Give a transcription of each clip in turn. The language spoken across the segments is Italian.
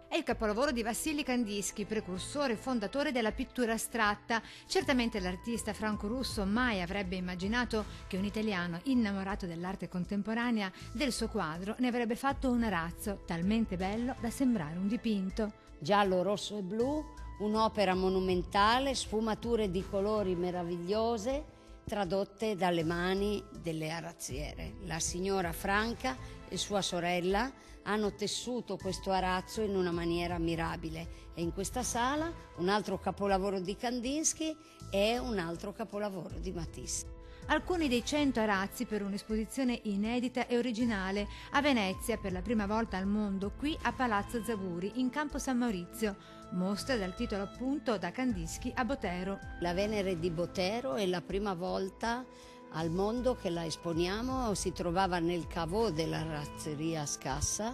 È il capolavoro di Vassili Kandinsky, precursore e fondatore della pittura astratta. Certamente l'artista franco-russo mai avrebbe immaginato che un italiano innamorato dell'arte contemporanea del suo quadro ne avrebbe fatto un arazzo talmente bello da sembrare un dipinto. Giallo, rosso e blu, un'opera monumentale, sfumature di colori meravigliose, tradotte dalle mani delle arazziere. La signora Franca e sua sorella hanno tessuto questo arazzo in una maniera mirabile, e in questa sala un altro capolavoro di Kandinsky e un altro capolavoro di Matisse. Alcuni dei 100 arazzi per un'esposizione inedita e originale a Venezia per la prima volta al mondo, qui a Palazzo Zaguri in Campo San Maurizio, mostra dal titolo appunto Da Kandinsky a Botero. La Venere di Botero è la prima volta al mondo che la esponiamo, si trovava nel caveau della razzeria Scassa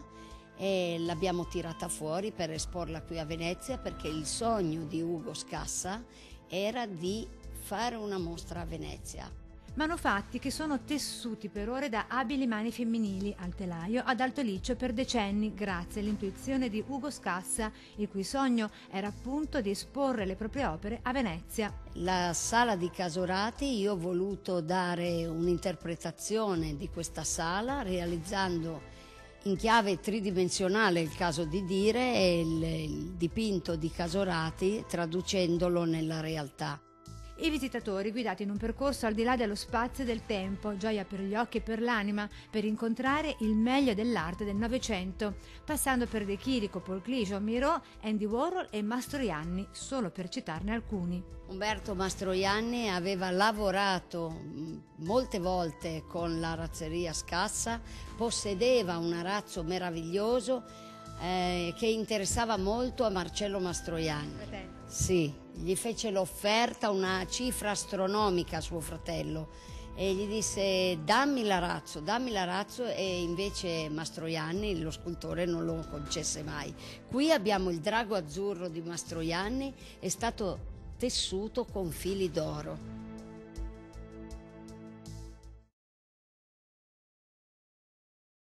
e l'abbiamo tirata fuori per esporla qui a Venezia, perché il sogno di Ugo Scassa era di fare una mostra a Venezia. Manufatti che sono tessuti per ore da abili mani femminili al telaio ad alto liccio per decenni, grazie all'intuizione di Ugo Scassa, il cui sogno era appunto di esporre le proprie opere a Venezia. La sala di Casorati, io ho voluto dare un'interpretazione di questa sala realizzando in chiave tridimensionale, il caso di dire, il dipinto di Casorati traducendolo nella realtà. I visitatori guidati in un percorso al di là dello spazio e del tempo, gioia per gli occhi e per l'anima, per incontrare il meglio dell'arte del Novecento, passando per De Chirico, Paul Klee, Joan Miró, Andy Warhol e Mastroianni, solo per citarne alcuni. Umberto Mastroianni aveva lavorato molte volte con la razzeria Scassa, possedeva un arazzo meraviglioso che interessava molto a Marcello Mastroianni. Sì, gli fece l'offerta, una cifra astronomica a suo fratello, e gli disse dammi l'arazzo, e invece Mastroianni, lo scultore, non lo concesse mai. Qui abbiamo il drago azzurro di Mastroianni, è stato tessuto con fili d'oro.